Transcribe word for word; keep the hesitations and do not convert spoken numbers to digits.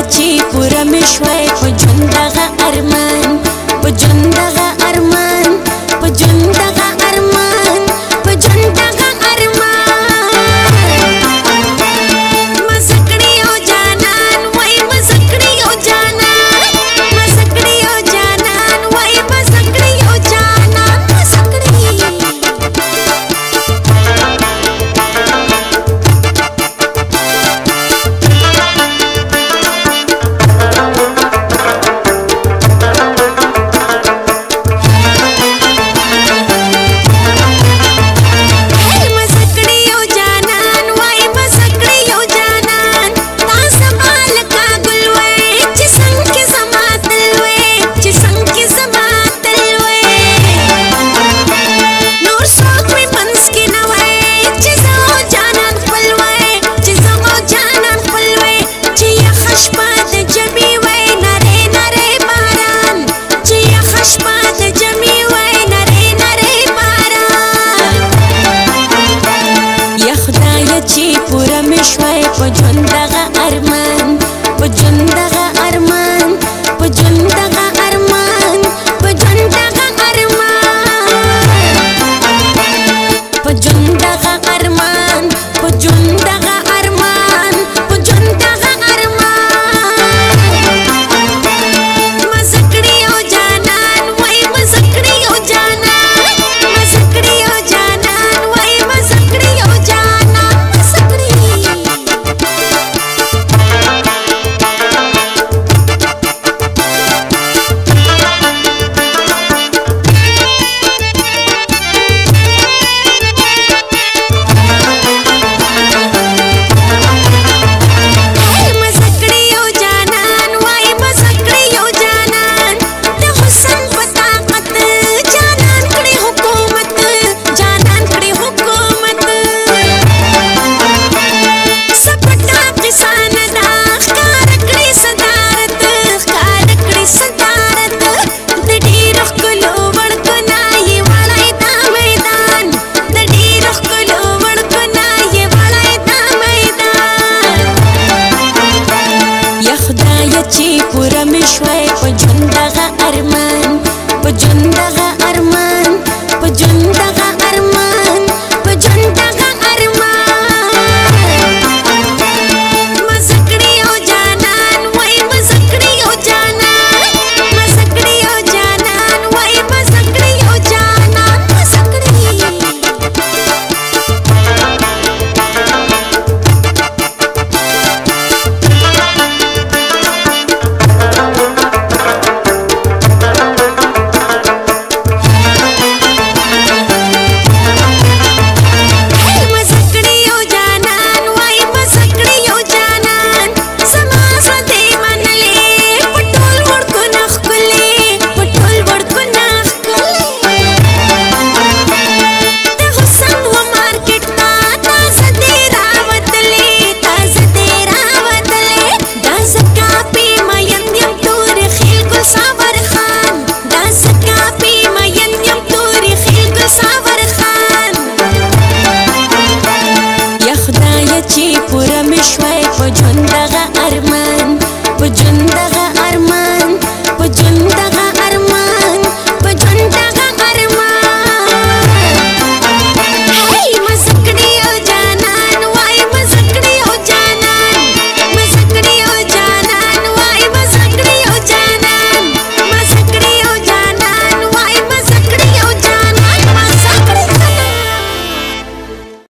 چې پوره مې شوی په ژوند دغه ارمان په ژوند دغه ارمان په ژوند دغه ارمان په ژوند دغه ارمان مزه کړی او جانان وای مزه کړی او جانان مزه کړی او جانان وای مزه کړی او جانان مزه کړی پورا مې شوی په ژوند دغه ارمان په ژوند دغه ارمان په ژوند دغه ارمان په ژوند دغه ارمان په ژوند دغه ارمان په ژوند دغه ارمان په ژوند دغه ارمان مزه کړی او جانان وای مزه کړی او جانان مزه کړی او جانان وای مزه کړی او جانان چې پوره مې شوی په ژوند دغه ارمان په ژوند دغه ارمان په ژوند دغه